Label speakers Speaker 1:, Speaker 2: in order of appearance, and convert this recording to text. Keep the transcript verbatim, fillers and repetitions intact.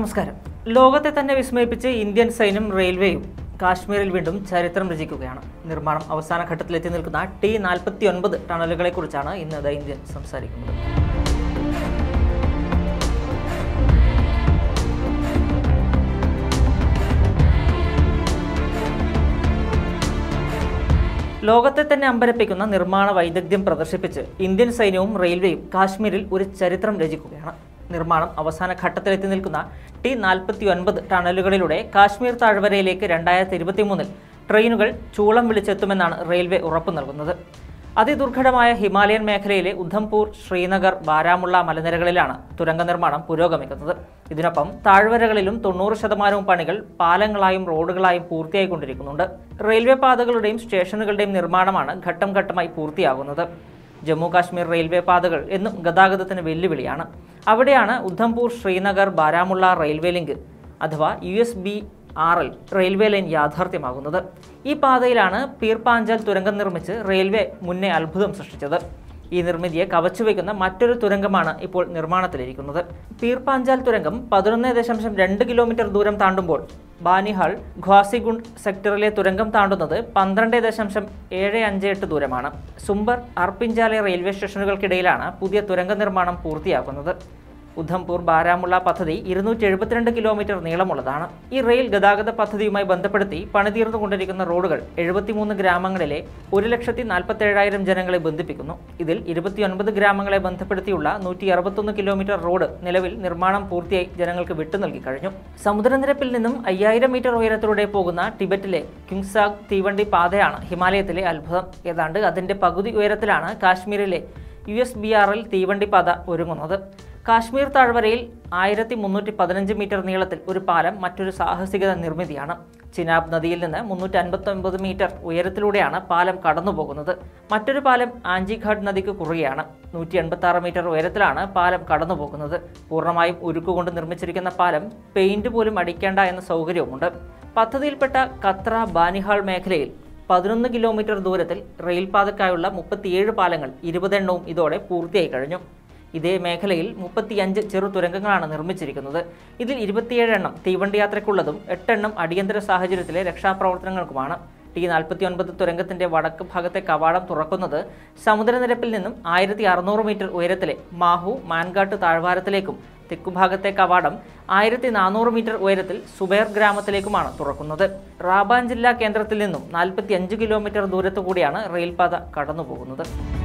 Speaker 1: നമസ്കാരം. ലോകത്തെ തന്നെ വിസ്മയിപ്പിച്ച് ഇന്ത്യൻ സൈന്യം റെയിൽവേയും കാശ്മീരിൽ വീണ്ടും ചരിത്രം രചിക്കുകയാണ്. നിർമ്മാണം അവസാന ഘട്ടത്തിലെത്തി നിൽക്കുന്ന ടി നാൽപ്പത്തി ഒൻപത് ടണലുകളെ കുറിച്ചാണ് ഇന്ന് ദ ഇന്ത്യൻ സംസാരിക്കുന്നത്. ലോകത്തെ തന്നെ അമ്പരപ്പിക്കുന്ന നിർമ്മാണ വൈദഗ്ധ്യം പ്രദർശിപ്പിച്ച് ഇന്ത്യൻ സൈന്യവും റെയിൽവേയും കാശ്മീരിൽ ഒരു ചരിത്രം രചിക്കുകയാണ്. നിർമ്മാണം അവസാന ഘട്ടത്തിലെത്തി നിൽക്കുന്ന ടി നാൽപ്പത്തി ഒൻപത് ടണലുകളിലൂടെ കാശ്മീർ താഴ്വരയിലേക്ക് രണ്ടായിരത്തി ഇരുപത്തി മൂന്നിൽ ട്രെയിനുകൾ ചൂളം വിളിച്ചെത്തുമെന്നാണ് റെയിൽവേ ഉറപ്പു നൽകുന്നത്. അതിദുർഘടമായ ഹിമാലയൻ മേഖലയിലെ ഉധംപൂർ, ശ്രീനഗർ, ബാരാമുള്ള മലനിരകളിലാണ് തുരങ്ക നിർമ്മാണം പുരോഗമിക്കുന്നത്. ഇതിനൊപ്പം താഴ്വരകളിലും തൊണ്ണൂറ് ശതമാനവും പണികൾ പാലങ്ങളായും റോഡുകളായും പൂർത്തിയായിക്കൊണ്ടിരിക്കുന്നുണ്ട്. റെയിൽവേ പാതകളുടെയും സ്റ്റേഷനുകളുടെയും നിർമ്മാണമാണ് ഘട്ടം ഘട്ടമായി പൂർത്തിയാകുന്നത്. ജമ്മു കാശ്മീർ റെയിൽവേ പാതകൾ എന്നും ഗതാഗതത്തിന് വെല്ലുവിളിയാണ്. അവിടെയാണ് ഉധംപൂർ, ശ്രീനഗർ, ബാരാമുള്ള റെയിൽവേ ലിങ്ക് അഥവാ U S B R L railway line യാഥാർത്ഥ്യമാകുന്നത്. ഈ പാതയിലാണ് പീർപാഞ്ചൽ തുരങ്കം നിർമ്മിച്ച് റെയിൽവേ മുന്നേ അത്ഭുതം സൃഷ്ടിച്ചത്. ഈ നിർമ്മിതിയെ കവച്ചുവെക്കുന്ന മറ്റൊരു തുരങ്കമാണ് ഇപ്പോൾ നിർമ്മാണത്തിലിരിക്കുന്നത്. പീർപാഞ്ചൽ തുരങ്കം പതിനൊന്ന് ദശാംശം രണ്ട് കിലോമീറ്റർ ദൂരം താണ്ടുമ്പോൾ ബാനിഹാൾ, ഖ്വാസിഗുണ്ട് സെക്ടറിലെ തുരങ്കം താണ്ടുന്നത് പന്ത്രണ്ട് ദശാംശം ഏഴ് അഞ്ച് എട്ട് ദൂരമാണ്. സുംബർ, അർപ്പിഞ്ചാലെ റെയിൽവേ സ്റ്റേഷനുകൾക്കിടയിലാണ് പുതിയ തുരങ്ക നിർമ്മാണം പൂർത്തിയാക്കുന്നത്. ഉധംപൂർ ബാരാമുള്ള പദ്ധതി ഇരുന്നൂറ്റി എഴുപത്തിരണ്ട് കിലോമീറ്റർ നീളമുള്ളതാണ്. ഈ റെയിൽ ഗതാഗത പദ്ധതിയുമായി ബന്ധപ്പെടുത്തി പണിതീർന്നുകൊണ്ടിരിക്കുന്ന റോഡുകൾ എഴുപത്തിമൂന്ന് ഗ്രാമങ്ങളിലെ ഒരു ലക്ഷത്തി നാൽപ്പത്തി ഏഴായിരം ജനങ്ങളെ ബന്ധിപ്പിക്കുന്നു. ഇതിൽ ഇരുപത്തിയൊൻപത് ഗ്രാമങ്ങളെ ബന്ധപ്പെടുത്തിയുള്ള നൂറ്റി അറുപത്തൊന്ന് കിലോമീറ്റർ റോഡ് നിലവിൽ നിർമ്മാണം പൂർത്തിയായി ജനങ്ങൾക്ക് വിട്ടു നൽകി കഴിഞ്ഞു. സമുദ്രനിരപ്പിൽ നിന്നും അയ്യായിരം മീറ്റർ ഉയരത്തിലൂടെ പോകുന്ന ടിബറ്റിലെ കിങ്സാഗ് തീവണ്ടി പാതയാണ് ഹിമാലയത്തിലെ അത്ഭുതം. ഏതാണ്ട് അതിന്റെ പകുതി ഉയരത്തിലാണ് കാശ്മീരിലെ U S B R L തീവണ്ടി പാത ഒരുങ്ങുന്നത്. കാശ്മീർ താഴ്വരയിൽ ആയിരത്തി മുന്നൂറ്റി പതിനഞ്ച് മീറ്റർ നീളത്തിൽ ഒരു പാലം മറ്റൊരു സാഹസികത നിർമ്മിതിയാണ്. ചിനാബ് നദിയിൽ നിന്ന് മുന്നൂറ്റി അൻപത്തി ഒൻപത് മീറ്റർ ഉയരത്തിലൂടെയാണ് പാലം കടന്നുപോകുന്നത്. മറ്റൊരു പാലം ആഞ്ചിഘാട്ട് നദിക്ക് കുറുകെയാണ്. നൂറ്റി എൺപത്തി ആറ് മീറ്റർ ഉയരത്തിലാണ് പാലം കടന്നുപോകുന്നത്. പൂർണ്ണമായും ഉരുക്കുകൊണ്ട് നിർമ്മിച്ചിരിക്കുന്ന പാലം പെയിന്റ് പോലും അടിക്കേണ്ട എന്ന സൗകര്യവുമുണ്ട്. പദ്ധതിയിൽപ്പെട്ട കത്ര ബാനിഹാൾ മേഖലയിൽ പതിനൊന്ന് കിലോമീറ്റർ ദൂരത്തിൽ റെയിൽപാതയ്ക്കായുള്ള മുപ്പത്തിയേഴ് പാലങ്ങൾ ഇരുപതെണ്ണവും ഇതോടെ പൂർത്തിയായി കഴിഞ്ഞു. ഇതേ മേഖലയിൽ മുപ്പത്തിയഞ്ച് ചെറു തുരങ്കങ്ങളാണ് നിർമ്മിച്ചിരിക്കുന്നത്. ഇതിൽ ഇരുപത്തിയേഴ് എണ്ണം തീവണ്ടി യാത്രയ്ക്കുള്ളതും എട്ടെണ്ണം അടിയന്തര സാഹചര്യത്തിലെ രക്ഷാപ്രവർത്തനങ്ങൾക്കുമാണ്. ടി നാൽപ്പത്തി ഒൻപത് തുരങ്കത്തിന്റെ വടക്ക് ഭാഗത്തെ കവാടം തുറക്കുന്നത് സമുദ്രനിരപ്പിൽ നിന്നും ആയിരത്തി അറുന്നൂറ് മീറ്റർ ഉയരത്തിലെ മാഹു മാൻഗാട്ട് താഴ്വാരത്തിലേക്കും തെക്കുഭാഗത്തെ കവാടം ആയിരത്തി നാനൂറ് മീറ്റർ ഉയരത്തിൽ സുബേർ ഗ്രാമത്തിലേക്കുമാണ് തുറക്കുന്നത്. റാബാൻ ജില്ലാ കേന്ദ്രത്തിൽ നിന്നും നാൽപ്പത്തി അഞ്ച് കിലോമീറ്റർ ദൂരത്തു കൂടിയാണ് റെയിൽപാത കടന്നുപോകുന്നത്.